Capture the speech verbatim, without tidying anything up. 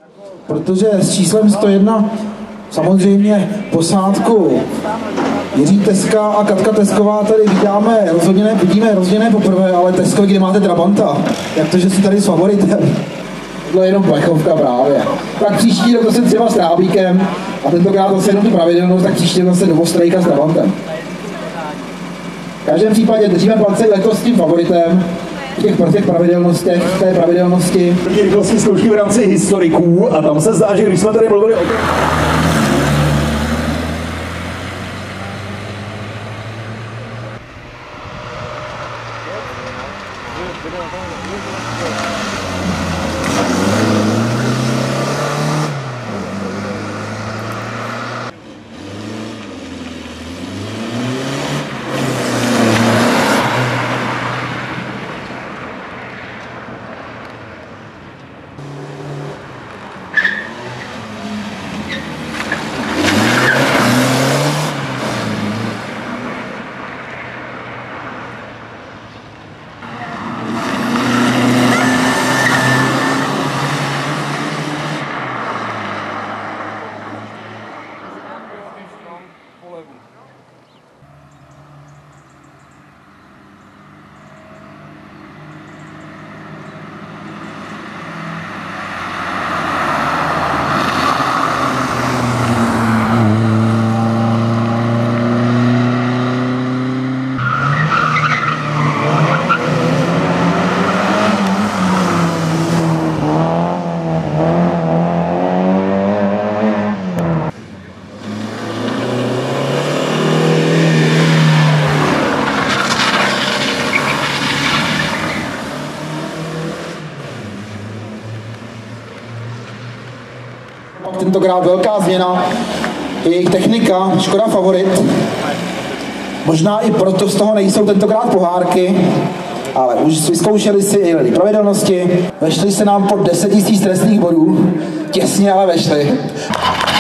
Protože s číslem sto jedna samozřejmě posádku Jiří Teska a Katka Tesková tady vidíme rozhodně ne, vidíme rozhodně ne poprvé, ale Teskovi, kde máte Trabanta, jak to, že jsi tady s favoritem. Tohle je jenom plechovka právě. Tak příští rok zase třeba s Trábíkem a tentokrát zase jenom tu pravidelnost, tak příští rok zase do Ostrejka s Trabantem. V každém případě držíme palce letos s tím favoritem v těch, těch pravidelnostech, v té pravidelnosti. Rychlostní zkoušky v rámci historiků a tam se zdá, že když jsme tady mluvili o tom... Tentokrát velká změna, jejich technika, Škoda Favorit. Možná i proto z toho nejsou tentokrát pohárky, ale už vyzkoušeli si i pravidelnosti. Vešli se nám pod deset tisíc trestných bodů, těsně ale vešli.